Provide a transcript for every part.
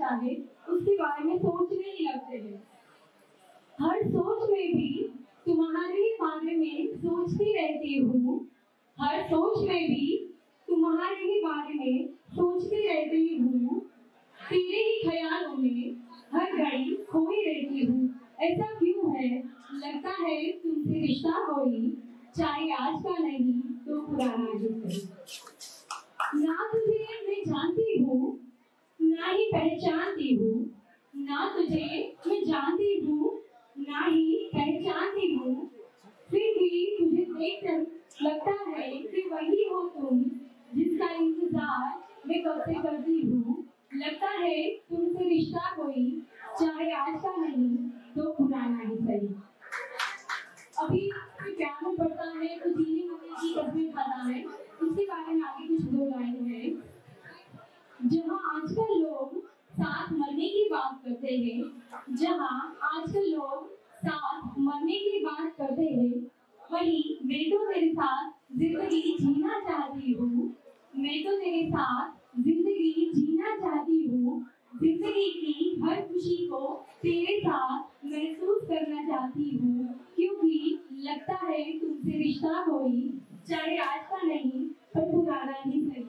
होता है उसके बारे में सोचने ही लगते हैं। हर सोच में भी तुम्हारे बारे में सोचती रहती हूँ। हर सोच में भी तुम्हारे ही बारे में सोचती रहती हूँ। तेरे ही ख्यालों में हर घड़ी खोई रहती हूँ। ऐसा क्यों है? लगता है तुमसे रिश्ता कोई, चाहे आज का नहीं तो पुराना ही सही। ना तुझे मैं जानती हूँ, ना ही पहचानती हूँ। ना तुझे मैं जानती हूँ, ना ही पहचानती हूँ। फिर भी तुझे देखकर लगता है कि वही हो तुम, जिसका इंतजार मैं कब से करती हूँ। लगता है तुमसे रिश्ता कोई, चाहे आज का नहीं तो पुराना ही सही। अभी प्यार में पड़ता है तो जीने मरने की तस्वीर बना है, उसके बारे में आगे कुछ दो लाइन है। जहाँ आजकल लोग साथ मरने की बात करते हैं, जहाँ आजकल लोग साथ मरने की बात करते हैं, वही मैं तो तेरे साथ जिंदगी जीना चाहती हूँ। मैं तो तेरे साथ जिंदगी जीना चाहती हूँ। जिंदगी की हर खुशी को तेरे साथ महसूस करना चाहती हूँ, क्योंकि लगता है तुमसे रिश्ता कोई, चाहे आज का नहीं पर पुराना ही सही।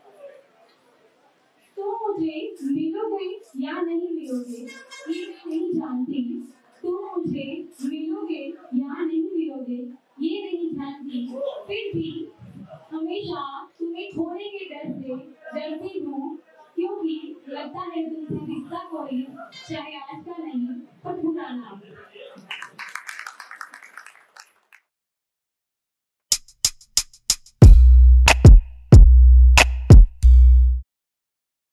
तो मुझे मिलोगे या नहीं मिलोगे ये मैं नहीं जानती। तुम मुझे मिलोगे या नहीं मिलोगे ये नहीं जानती। फिर भी हमेशा तुम्हें खोने के डर से डरती हूँ, क्योंकि लगता है तुमसे रिश्ता कोई, चाहे आज का नहीं पर पुराना।